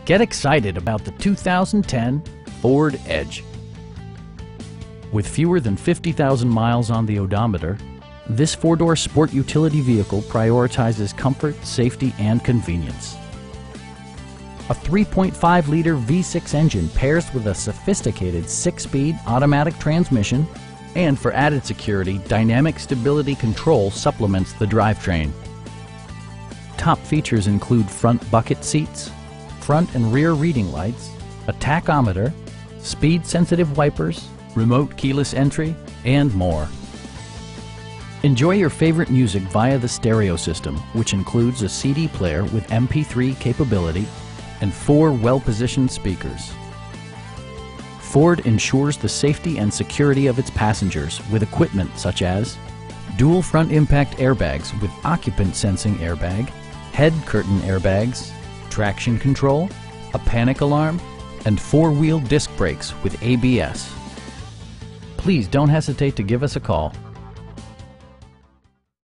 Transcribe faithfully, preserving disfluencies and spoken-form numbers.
Get excited about the two thousand ten Ford Edge. With fewer than fifty thousand miles on the odometer, this four-door sport utility vehicle prioritizes comfort, safety, and convenience. A three point five liter V six engine pairs with a sophisticated six-speed automatic transmission, and for added security, dynamic stability control supplements the drivetrain. Top features include front bucket seats, front and rear reading lights, a tachometer, speed-sensitive wipers, remote keyless entry, and more. Enjoy your favorite music via the stereo system, which includes a C D player with M P three capability and four well-positioned speakers. Ford ensures the safety and security of its passengers with equipment such as dual front impact airbags with occupant sensing airbag, head curtain airbags, traction control, a panic alarm, and four-wheel disc brakes with A B S. Please don't hesitate to give us a call.